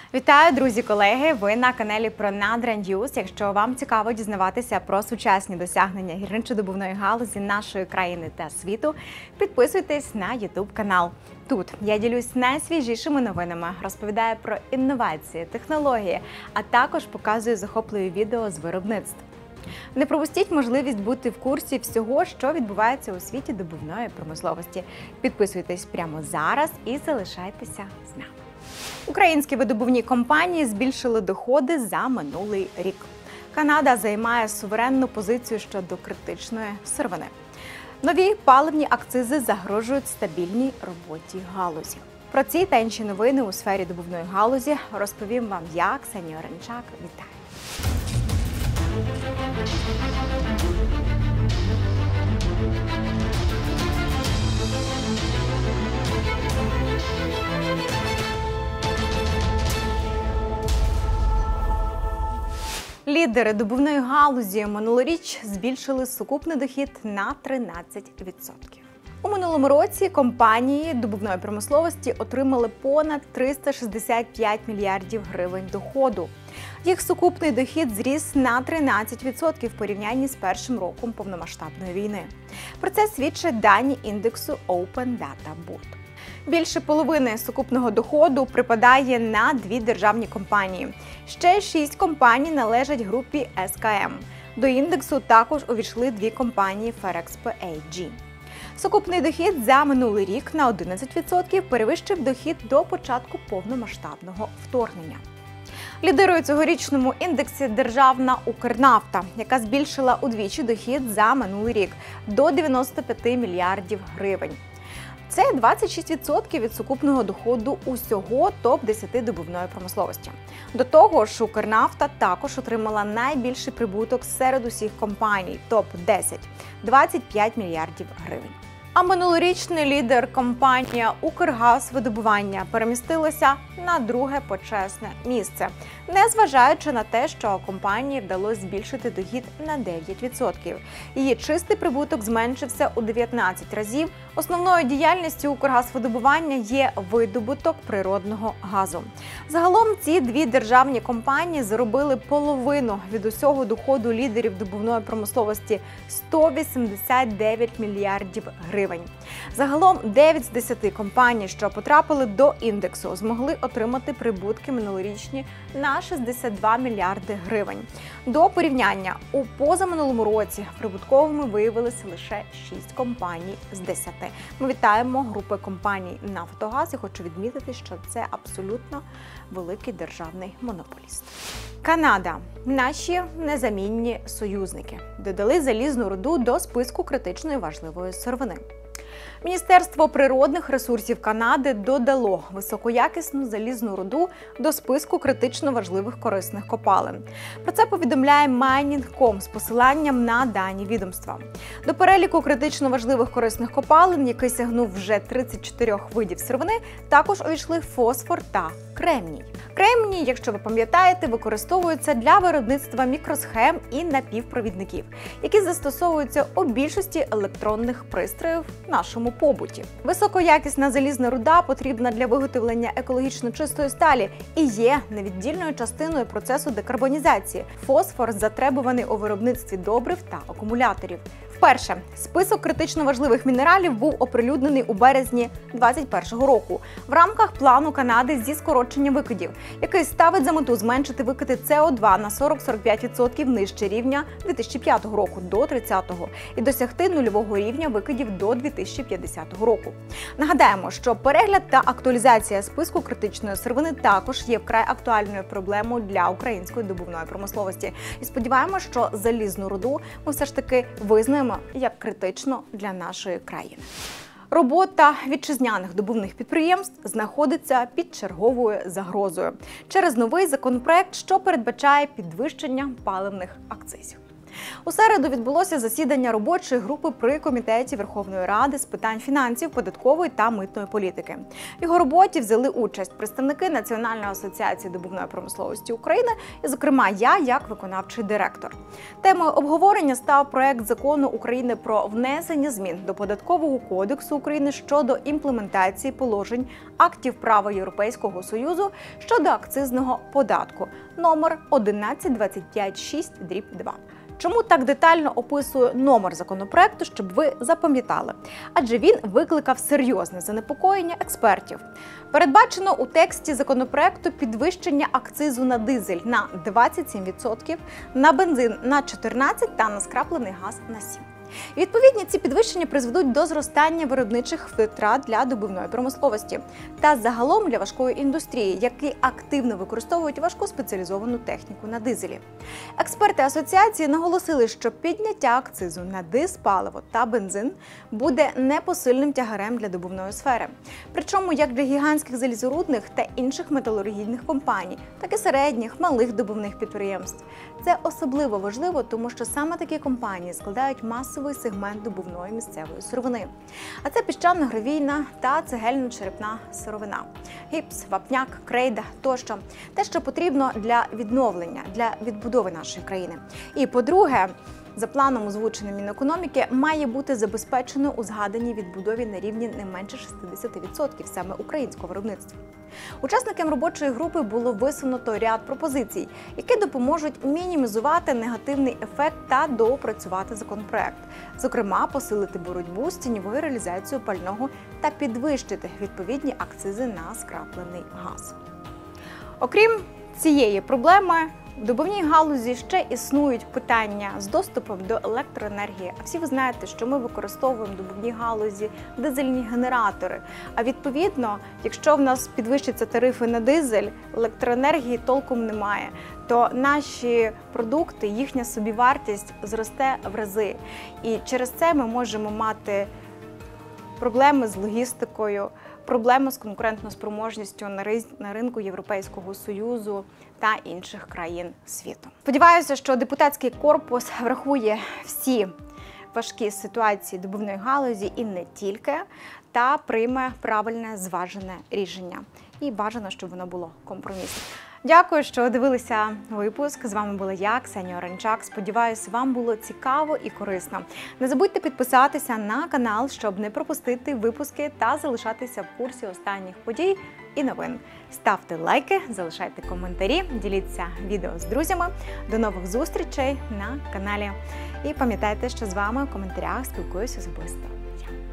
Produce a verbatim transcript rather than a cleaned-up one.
Вітаю, друзі-колеги! Ви на каналі про Надра Ньюс. Якщо вам цікаво дізнаватися про сучасні досягнення гірничодобувної галузі нашої країни та світу, підписуйтесь на ютуб канал. Тут я ділюсь найсвіжішими новинами, розповідаю про інновації, технології, а також показую захопливі відео з виробництв. Не пропустіть можливість бути в курсі всього, що відбувається у світі добувної промисловості. Підписуйтесь прямо зараз і залишайтеся з нами. Українські видобувні компанії збільшили доходи за минулий рік. Канада займає суверенну позицію щодо критичної сировини. Нові паливні акцизи загрожують стабільній роботі галузі. Про ці та інші новини у сфері добувної галузі розповім вам я, Ксенія Оранчак. Вітаю! Лідери добувної галузі минулоріч збільшили сукупний дохід на тринадцять відсотків. У минулому році компанії добувної промисловості отримали понад триста шістдесят п'ять мільярдів гривень доходу. Їх сукупний дохід зріс на тринадцять відсотків в порівнянні з першим роком повномасштабної війни. Про це свідчать дані індексу Open Data Board. Більше половини сукупного доходу припадає на дві державні компанії. Ще шість компаній належать групі ес ка ем. До індексу також увійшли дві компанії Ferrexpo ей джі. Сукупний дохід за минулий рік на одинадцять відсотків перевищив дохід до початку повномасштабного вторгнення. Лідирує цьогорічному індексі державна Укрнафта, яка збільшила удвічі дохід за минулий рік до дев'яноста п'яти мільярдів гривень. Це двадцять шість відсотків від сукупного доходу усього топ десять добувної промисловості. До того ж, Укрнафта також отримала найбільший прибуток серед усіх компаній топ десять – двадцять п'ять мільярдів гривень. А минулорічний лідер компанія «Укргазвидобування» перемістилася на друге почесне місце, незважаючи на те, що компанії вдалося збільшити дохід на дев'ять відсотків. Її чистий прибуток зменшився у дев'ятнадцять разів. Основною діяльністю «Укргазвидобування» є видобуток природного газу. Загалом ці дві державні компанії заробили половину від усього доходу лідерів добувної промисловості – сто вісімдесят дев'ять мільярдів гривень. Загалом дев'ять з десяти компаній, що потрапили до індексу, змогли отримати прибутки минулорічні на шістдесят два мільярди гривень. До порівняння, у позаминулому році прибутковими виявилися лише шість компаній з десяти. Ми вітаємо групи компаній «Нафтогаз» і хочу відмітити, що це абсолютно великий державний монополіст. Канада – наші незамінні союзники. Додали залізну руду до списку критичної важливої сировини. Міністерство природних ресурсів Канади додало високоякісну залізну руду до списку критично важливих корисних копалин. Про це повідомляє майнінг крапка ком з посиланням на дані відомства. До переліку критично важливих корисних копалин, який сягнув вже тридцять чотири видів сировини, також увійшли фосфор та кремній. Кремній, якщо ви пам'ятаєте, використовується для виробництва мікросхем і напівпровідників, які застосовуються у більшості електронних пристроїв в нашому побуті. Високоякісна залізна руда потрібна для виготовлення екологічно чистої сталі і є невіддільною частиною процесу декарбонізації. Фосфор затребуваний у виробництві добрив та акумуляторів. Вперше список критично важливих мінералів був оприлюднений у березні двадцять першого року в рамках плану Канади зі скорочення викидів, який ставить за мету зменшити викиди це о два на сорок - сорок п'ять відсотків нижче рівня дві тисячі п'ятого року до тридцятого і досягти нульового рівня викидів до дві тисячі п'ятдесятого року. Нагадаємо, що перегляд та актуалізація списку критичної сировини також є вкрай актуальною проблемою для української добувної промисловості. І сподіваємося, що залізну руду ми все ж таки визнаємо як критично для нашої країни. Робота вітчизняних добувних підприємств знаходиться під черговою загрозою через новий законопроект, що передбачає підвищення паливних акцизів. У середу відбулося засідання робочої групи при Комітеті Верховної Ради з питань фінансів, податкової та митної політики. В його роботі взяли участь представники Національної асоціації добувної промисловості України і, зокрема, я як виконавчий директор. Темою обговорення став проект закону України про внесення змін до Податкового кодексу України щодо імплементації положень актів права Європейського Союзу щодо акцизного податку номер одинадцять двадцять п'ять шість дріб два. Чому так детально описую номер законопроекту, щоб ви запам'ятали? Адже він викликав серйозне занепокоєння експертів. Передбачено у тексті законопроекту підвищення акцизу на дизель на двадцять сім відсотків, на бензин на чотирнадцять відсотків та на скраплений газ на сім відсотків. І, відповідні, ці підвищення призведуть до зростання виробничих витрат для добувної промисловості та загалом для важкої індустрії, які активно використовують важку спеціалізовану техніку на дизелі. Експерти асоціації наголосили, що підняття акцизу на дизпаливо та бензин буде непосильним тягарем для добувної сфери. Причому як для гігантських залізорудних та інших металургійних компаній, так і середніх, малих добувних підприємств. Це особливо важливо, тому що саме такі компанії складають масовий сегмент добувної місцевої сировини. А це піщано-гравійна та цегельно-черепна сировина. Гіпс, вапняк, крейда тощо. Те, що потрібно для відновлення, для відбудови нашої країни. І, по-друге, за планом, озвученим Мінекономіки, має бути забезпечено у згаданій відбудові на рівні не менше шістдесят відсотків саме українського виробництва. Учасникам робочої групи було висунуто ряд пропозицій, які допоможуть мінімізувати негативний ефект та доопрацювати законопроект. Зокрема, посилити боротьбу з тіньовою реалізацією пального та підвищити відповідні акцизи на скраплений газ. Окрім цієї проблеми, в добувній галузі ще існують питання з доступом до електроенергії. А всі ви знаєте, що ми використовуємо в добувній галузі дизельні генератори. А відповідно, якщо в нас підвищаться тарифи на дизель, електроенергії толком немає, то наші продукти, їхня собівартість зросте в рази. І через це ми можемо мати проблеми з логістикою, проблеми з конкурентноспроможністю на ринку Європейського Союзу та інших країн світу. Сподіваюся, що депутатський корпус врахує всі важкі ситуації добувної галузі і не тільки, та прийме правильне, зважене рішення. І бажано, щоб воно було компромісним. Дякую, що дивилися випуск. З вами була я, Ксенія Оранчак. Сподіваюсь, вам було цікаво і корисно. Не забудьте підписатися на канал, щоб не пропустити випуски та залишатися в курсі останніх подій і новин. Ставте лайки, залишайте коментарі, діліться відео з друзями. До нових зустрічей на каналі. І пам'ятайте, що з вами в коментарях спілкуюся особисто.